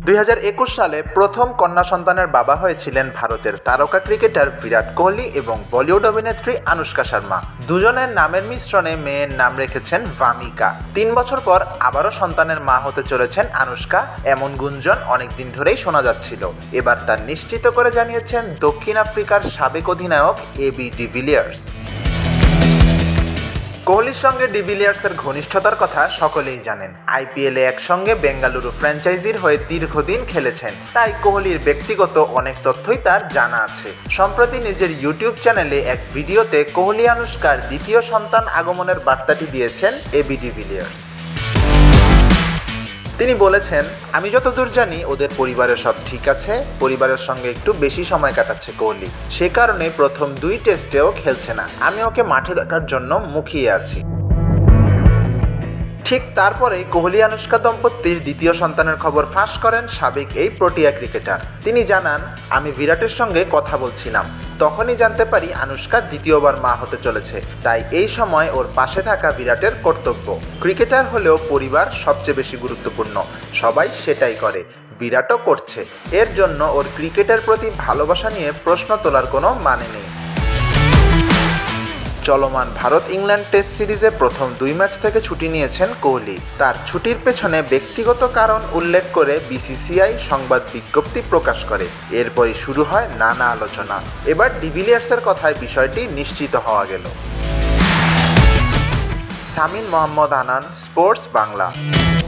2021 সালে প্রথম কন্যা সন্তানের বাবা হয়েছিলেন ভারতের তারকা ক্রিকেটার বিরাট কোহলি এবং বলিউড অভিনেত্রী আনুশকা শর্মা। দুজনের নামের মিশ্রণে মেয়ের নাম রেখেছেন ভামিকা। 3 বছর পর আবারও সন্তানের মা হতে চলেছেন আনুশকা, এমন গুঞ্জন অনেকদিন ধরেই শোনা যাচ্ছিল। এবার তা নিশ্চিত করে জানিয়েছেন দক্ষিণ আফ্রিকার সাবেক অধিনায়ক এবি ডিভিলিয়ার্স। কোহলির সঙ্গে ডিভিলিয়ার্সের ঘনিষ্ঠতার কথা সকলেই জানেন। আইপিএলে একসঙ্গে বেঙ্গালুরু ফ্র্যাঞ্চাইজির হয়ে দীর্ঘদিন খেলেছেন, তাই কোহলির ব্যক্তিগত অনেক তথ্যই তার জানা আছে। সম্প্রতি নিজের ইউটিউব চ্যানেলে এক ভিডিওতে কোহলি আনুশকার দ্বিতীয় সন্তান আগমনের বার্তাটি দিয়েছেন এবি ডিভিলিয়ার্স। তিনি বলেছেন, আমি যতদূর জানি ওদের পরিবারের সব ঠিক আছে। পরিবারের সঙ্গে একটু বেশি সময় কাটাচ্ছে কোহলি, সে কারণে প্রথম 2 টেস্টেও খেলছে না। আমি ওকে মাঠে দেখার জন্য মুখিয়ে আছি। ঠিক তারপরেই কোহলি আনুশকা দম্পতির দ্বিতীয় সন্তানের খবর ফাঁস করেন সাবেক এই প্রোটিয়া ক্রিকেটার। তিনি জানান, আমি বিরাটের সঙ্গে কথা বলছিলাম, তখনই জানতে পারি আনুশকা দ্বিতীয়বার মা হতে চলেছে। তাই এই সময় ওর পাশে থাকা বিরাটের কর্তব্য। ক্রিকেটার হলেও পরিবার সবচেয়ে বেশি গুরুত্বপূর্ণ, সবাই সেটাই করে, বিরাটও করছে। এর জন্য ওর ক্রিকেটের প্রতি ভালোবাসা নিয়ে প্রশ্ন তোলার কোনো মানে নেই। চলমান ভারত ইংল্যান্ড টেস্ট সিরিজে প্রথম 2 ম্যাচ থেকে ছুটি নিয়েছেন কোহলি। তার ছুটির পেছনে ব্যক্তিগত কারণ উল্লেখ করে বিসিসিআই সংবাদ বিজ্ঞপ্তি প্রকাশ করে। এরপরই শুরু হয় নানা আলোচনা। এবার ডিভিলিয়ার্সের কথায় বিষয়টি নিশ্চিত হওয়া গেল। সামিন মোহাম্মদ আনান, স্পোর্টস বাংলা।